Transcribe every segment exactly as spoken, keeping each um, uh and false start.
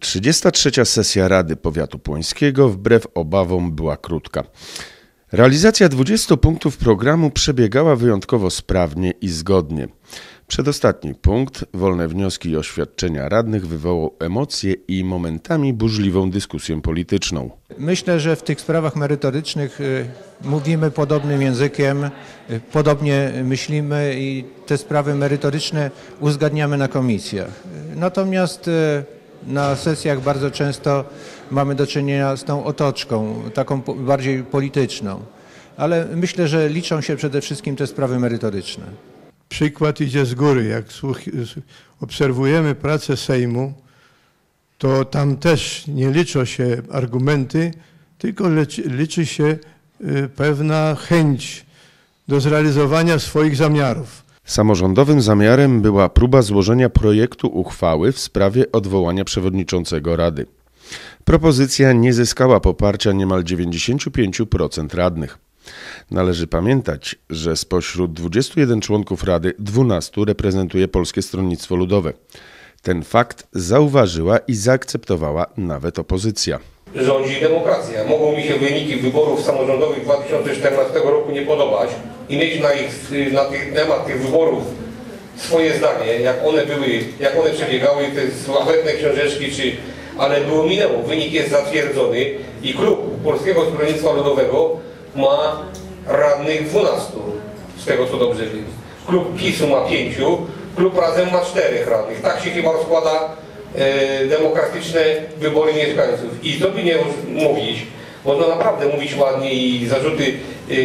trzydziesta trzecia sesja Rady Powiatu Płońskiego wbrew obawom była krótka. Realizacja dwudziestu punktów programu przebiegała wyjątkowo sprawnie i zgodnie. Przedostatni punkt, wolne wnioski i oświadczenia radnych, wywołał emocje i momentami burzliwą dyskusję polityczną. Myślę, że w tych sprawach merytorycznych mówimy podobnym językiem, podobnie myślimy i te sprawy merytoryczne uzgadniamy na komisjach. Natomiast na sesjach bardzo często mamy do czynienia z tą otoczką, taką bardziej polityczną. Ale myślę, że liczą się przede wszystkim te sprawy merytoryczne. Przykład idzie z góry. Jak obserwujemy pracę Sejmu, to tam też nie liczą się argumenty, tylko liczy się pewna chęć do zrealizowania swoich zamiarów. Samorządowym zamiarem była próba złożenia projektu uchwały w sprawie odwołania przewodniczącego Rady. Propozycja nie zyskała poparcia niemal dziewięćdziesięciu pięciu procent radnych. Należy pamiętać, że spośród dwudziestu jeden członków Rady dwunastu reprezentuje Polskie Stronnictwo Ludowe. Ten fakt zauważyła i zaakceptowała nawet opozycja. Rządzi demokracja. Mogą mi się wyniki wyborów samorządowych dwa tysiące czternastego roku nie podobać i mieć na, ich, na tych, temat tych wyborów swoje zdanie, jak one były, jak one przebiegały, te sławetne książeczki, czy, ale było minęło. Wynik jest zatwierdzony i klub Polskiego Stronnictwa Ludowego ma radnych dwunastu, z tego co dobrze wiem. Klub PiSu ma pięciu, klub Razem ma czterech radnych. Tak się chyba rozkłada e, demokratyczne wybory mieszkańców. I to by nie mówić, można naprawdę mówić ładnie i zarzuty e,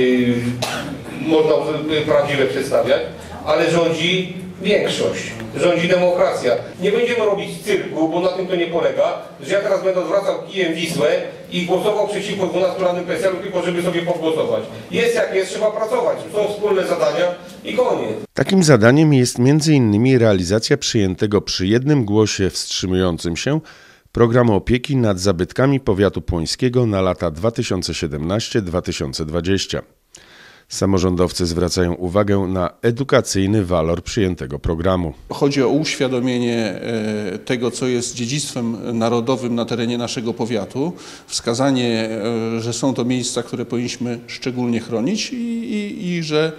można prawdziwe przedstawiać, ale rządzi większość, rządzi demokracja. Nie będziemy robić cyrku, bo na tym to nie polega, że ja teraz będę odwracał kijem Wisłę i głosował przeciwko dwunastu radnym P S L-u tylko żeby sobie podgłosować. Jest jak jest, trzeba pracować. Są wspólne zadania i koniec. Takim zadaniem jest między innymi realizacja przyjętego przy jednym głosie wstrzymującym się programu opieki nad zabytkami powiatu płońskiego na lata dwa tysiące siedemnasty do dwa tysiące dwudziestego. Samorządowcy zwracają uwagę na edukacyjny walor przyjętego programu. Chodzi o uświadomienie tego, co jest dziedzictwem narodowym na terenie naszego powiatu, wskazanie, że są to miejsca, które powinniśmy szczególnie chronić i, i, i że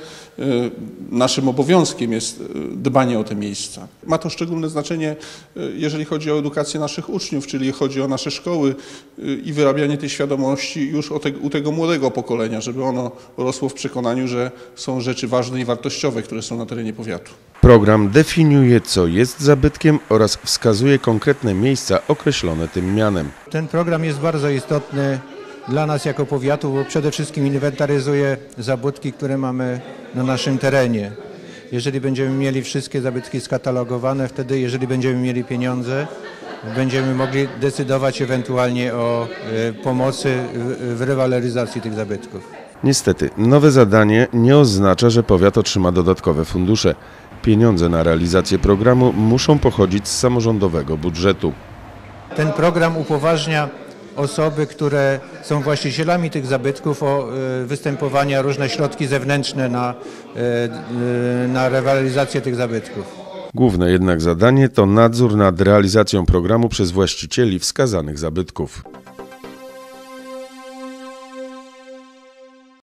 naszym obowiązkiem jest dbanie o te miejsca. Ma to szczególne znaczenie, jeżeli chodzi o edukację naszych uczniów, czyli chodzi o nasze szkoły i wyrabianie tej świadomości już te, u tego młodego pokolenia, żeby ono rosło w przekonaniu, że są rzeczy ważne i wartościowe, które są na terenie powiatu. Program definiuje, co jest zabytkiem oraz wskazuje konkretne miejsca określone tym mianem. Ten program jest bardzo istotny dla nas jako powiatu, bo przede wszystkim inwentaryzuje zabytki, które mamy na naszym terenie. Jeżeli będziemy mieli wszystkie zabytki skatalogowane, wtedy jeżeli będziemy mieli pieniądze, będziemy mogli decydować ewentualnie o pomocy w rewaloryzacji tych zabytków. Niestety, nowe zadanie nie oznacza, że powiat otrzyma dodatkowe fundusze. Pieniądze na realizację programu muszą pochodzić z samorządowego budżetu. Ten program upoważnia osoby, które są właścicielami tych zabytków, o występowania różne środki zewnętrzne na, na rewaloryzację tych zabytków. Główne jednak zadanie to nadzór nad realizacją programu przez właścicieli wskazanych zabytków.